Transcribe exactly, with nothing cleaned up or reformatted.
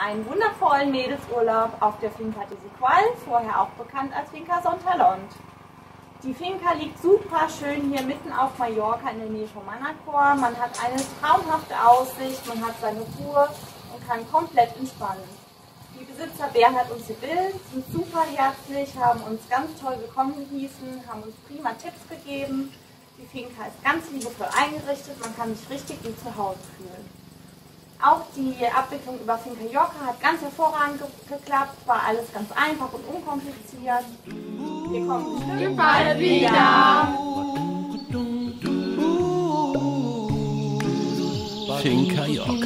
einen wundervollen Mädelsurlaub auf der Finca de Siqual, vorher auch bekannt als Finca Sontalont. Die Finca liegt super schön hier mitten auf Mallorca in der Nähe von Manacor. Man hat eine traumhafte Aussicht, man hat seine Ruhe und kann komplett entspannen. Die Besitzer Bernhard und Sibylle sind super herzlich, haben uns ganz toll willkommen geheißen, haben uns prima Tipps gegeben. Die Finca ist ganz liebevoll eingerichtet, man kann sich richtig wie zu Hause fühlen. Auch die Abwicklung über Finca Yorca hat ganz hervorragend ge geklappt, war alles ganz einfach und unkompliziert. Wir kommen bestimmt bald wieder. Finca Yorca.